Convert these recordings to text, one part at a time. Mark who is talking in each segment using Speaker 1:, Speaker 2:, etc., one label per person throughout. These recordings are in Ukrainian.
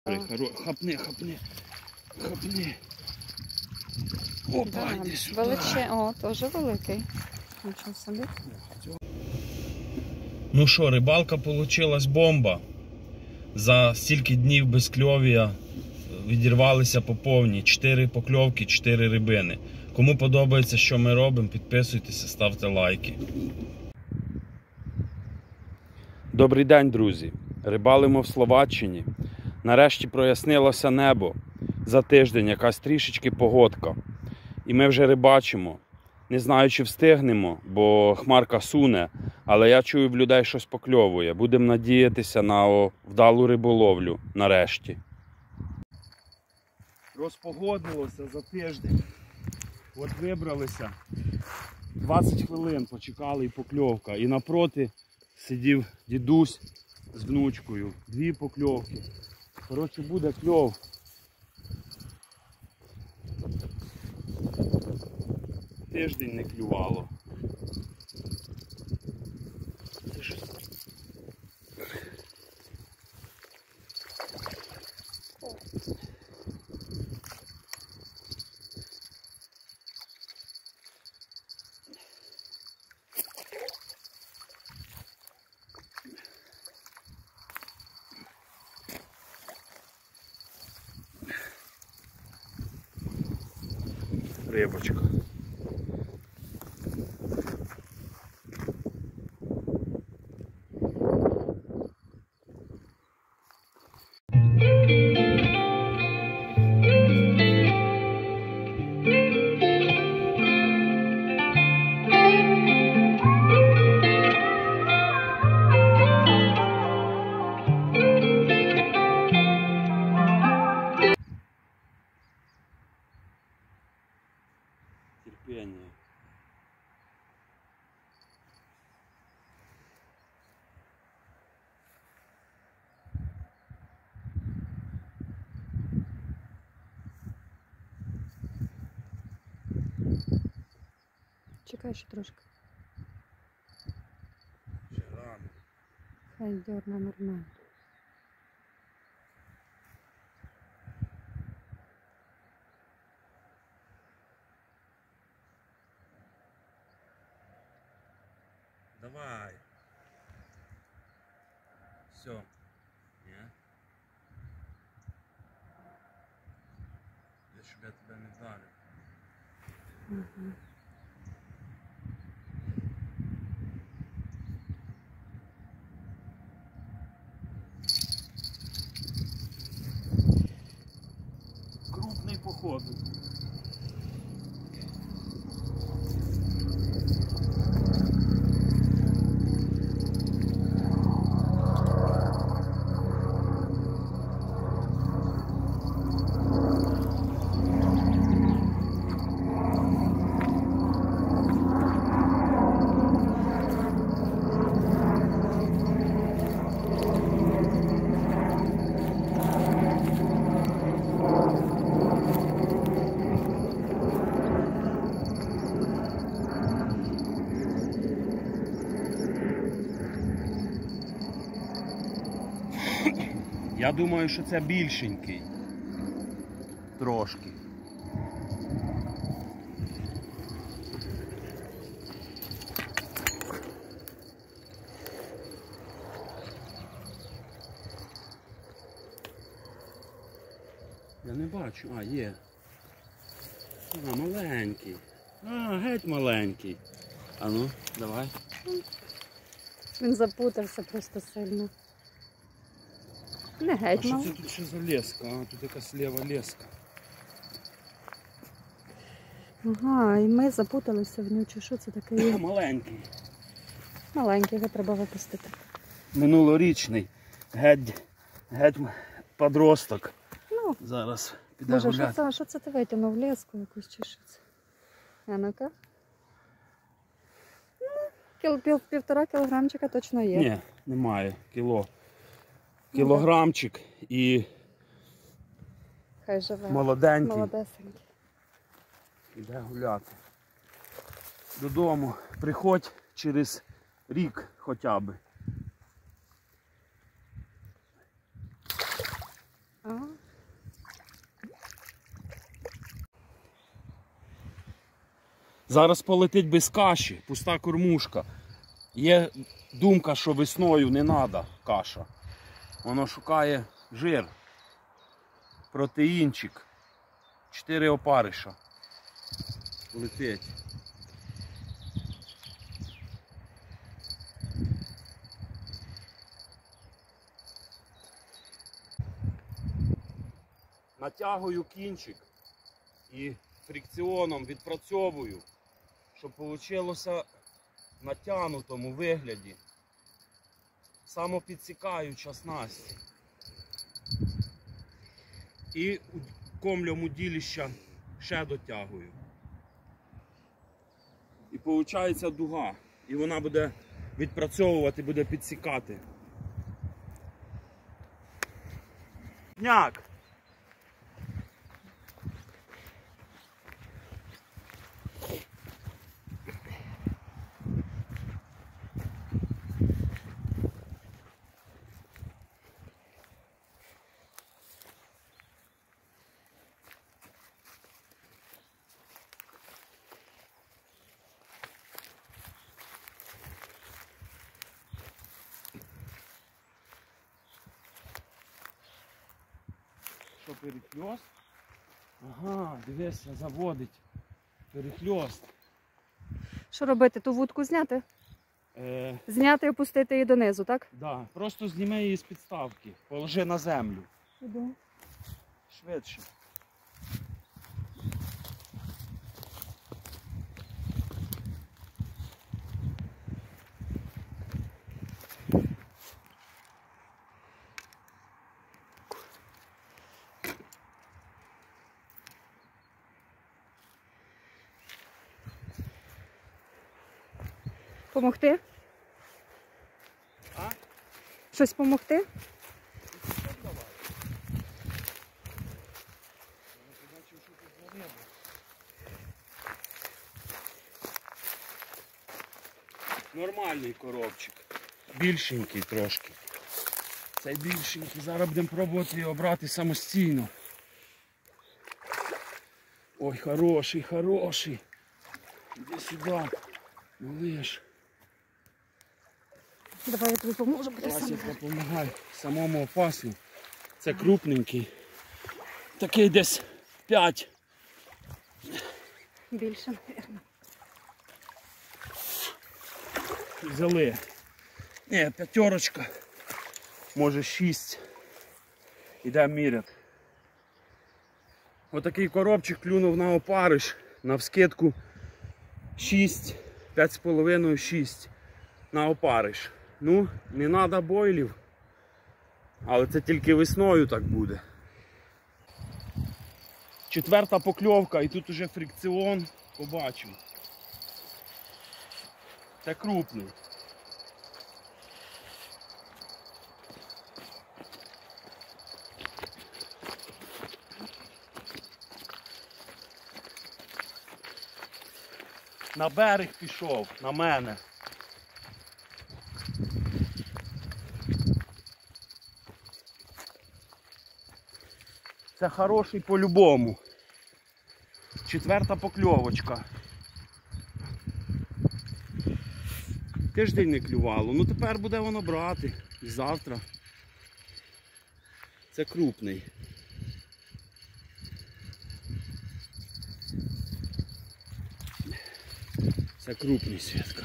Speaker 1: Хапни, хапни, хапни. Опа, йди сюди.
Speaker 2: О, теж великий. Нічого собі.
Speaker 1: Ну що, рибалка получилась бомба. За стільки днів безкльов'я відірвалися по повній. 4 покльовки, 4 рибини. Кому подобається, що ми робимо, підписуйтеся, ставте лайки. Добрий день, друзі. Рибалимо в Словаччині. Нарешті прояснилося небо. За тиждень якась трішечки погодка. І ми вже рибачимо. Не знаю, чи встигнемо, бо хмарка суне, але я чую, в людей щось покльовує. Будемо надіятися на вдалу риболовлю нарешті. Розпогодилося за тиждень. От вибралися. 20 хвилин почекали і покльовка. І напроти сидів дідусь з внучкою. 2 покльовки. Коротше, буде кльов. Тиждень не клювало. Це щось. Рибочка. Терпение.
Speaker 2: Чекай ще трошки.
Speaker 1: Ще рано.
Speaker 2: Хай дерне нормально.
Speaker 1: Давай. Все. Не? Я щоб я тебе не вдарив.
Speaker 2: Угу.
Speaker 1: Крупний походу. Я думаю, що це більшенький. Трошки. Я не бачу. А, є. А, маленький. А, геть маленький. А ну, давай.
Speaker 2: Він запутався просто сильно. Не геть,
Speaker 1: а що це тут ще за леска? А, тут якась лева леска.
Speaker 2: Ага, і ми запуталися в нього. Чи що це таке?
Speaker 1: Маленький.
Speaker 2: Маленький, його треба випустити.
Speaker 1: Минулорічний. Геть подросток.
Speaker 2: Ну,
Speaker 1: зараз піде
Speaker 2: Боже,
Speaker 1: гуляти.
Speaker 2: що це ти витягнув? Леску якусь чи що це? А ну-ка. Ну, 1,5 кілограмчика точно є.
Speaker 1: Ні, немає. Кілограмчик і
Speaker 2: Хай живе.
Speaker 1: молоденький.
Speaker 2: Молодесенький.
Speaker 1: Іде гуляти. Додому приходь через рік хоча б.
Speaker 2: А,
Speaker 1: Зараз полетить без каші, пуста кормушка. Є думка, що весною не треба каша. Воно шукає жир, протеїнчик. 4 опариша. Летить. Натягую кінчик і фрикціоном відпрацьовую, щоб вийшло в натягнутому вигляді. Самопідсікаюча снасть. І комлем удилища ще дотягую. І виходить дуга. І вона буде відпрацьовувати, буде підсікати. Няк! Що перехльост? Ага, дивися, заводить. Перехльост.
Speaker 2: Що робити? Ту вудку зняти? Зняти і опустити її донизу, так?
Speaker 1: Да, просто зніми її з підставки, положи на землю.
Speaker 2: Іду.
Speaker 1: Швидше.
Speaker 2: Помогти?
Speaker 1: А?
Speaker 2: Щось помогти?
Speaker 1: Нормальний коробчик. Більшенький трошки. Цей більшенький. Зараз будемо пробувати його брати самостійно. Ой, хороший, хороший. Іди сюди. Малиш.
Speaker 2: Давай я тобі поможу, бо ти
Speaker 1: Давай
Speaker 2: сам.
Speaker 1: я допомагаю. Самому опасно. Це крупненький. Такий десь 5.
Speaker 2: Більше, мабуть.
Speaker 1: Взяли. Ні, 5. Може 6. Ідемо міряти. Отакий коробчик клюнув на опариш. Навскидку 6, 5,5-6 на опариш. Ну, не треба бойлів. Але це тільки весною так буде. 4 покльовка і тут уже фрикціон. Побачимо. Це крупний. На берег пішов, на мене. Це хороший по-любому. 4 покльовочка. Тиждень не клювало. Ну тепер буде воно брати. І завтра. Це крупний. Це крупний, Святка.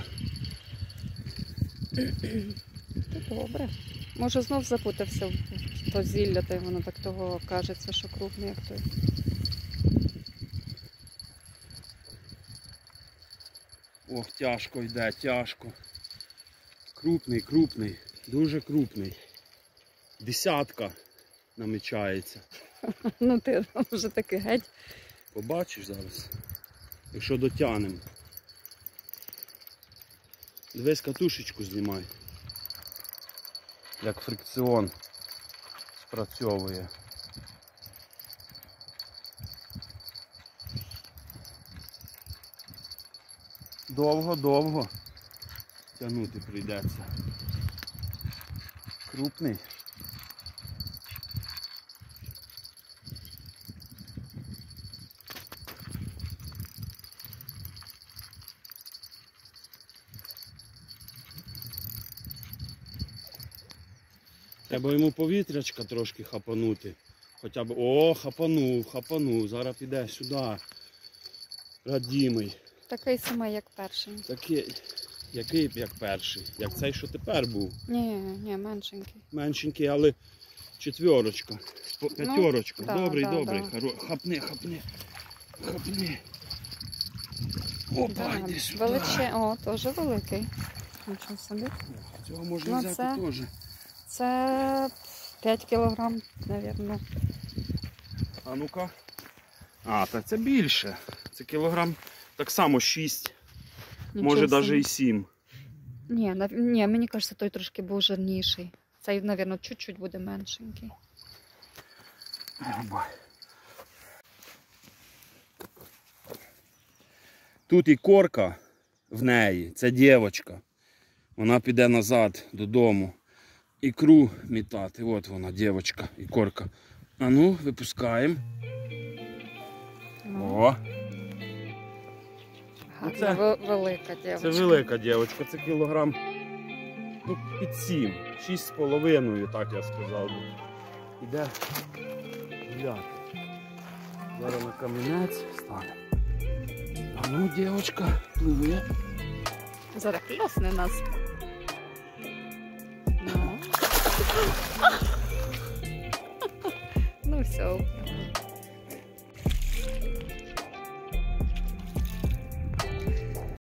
Speaker 2: Добре. Може знов запутався в то зілля, та й воно так того кажеться, що крупний, як той.
Speaker 1: Ох, тяжко йде, тяжко. Крупний, крупний, дуже крупний. 10 намічається.
Speaker 2: Ну ти вже таки геть.
Speaker 1: Побачиш зараз, якщо дотягнемо. Дивись, катушечку знімай. Як фрикціон спрацьовує. Довго-довго тягнути прийдеться. Крупний. Треба йому повітрячка трошки хапанути. Хоча б. О, хапанув. Зараз піде сюди. Радімий.
Speaker 2: Такий самий, як перший.
Speaker 1: Такий, який як перший. Як цей, що тепер був.
Speaker 2: Ні, меншенький.
Speaker 1: Меншенький, але четверочка. П'ятерочка.
Speaker 2: Да,
Speaker 1: Добрий.
Speaker 2: да.
Speaker 1: Хапни. Опа,
Speaker 2: Да,
Speaker 1: йди сюди.
Speaker 2: О, теж великий. Нічого собі.
Speaker 1: Цього можна
Speaker 2: Ну,
Speaker 1: взяти теж.
Speaker 2: Це 5 кілограм, мабуть.
Speaker 1: А ну-ка. А, так це більше. Це кілограм так само 6. Може навіть і 7.
Speaker 2: Ні, мені кажеться, той трошки був жирніший. Цей, мабуть, чуть-чуть буде меншенький.
Speaker 1: Тут і корка в неї, це дівчинка. Вона піде назад додому. Ікру мітати. От вона, дівчинка, і корка. А ну, випускаємо. О!
Speaker 2: Гарна, велика дівчинка.
Speaker 1: Це велика дівчинка, це кілограм під 7, 6,5, так я сказав би. Іде гуляти. Зараз на камінець стане. А ну, дівчинка, пливе.
Speaker 2: Зараз класне нас. Ну все.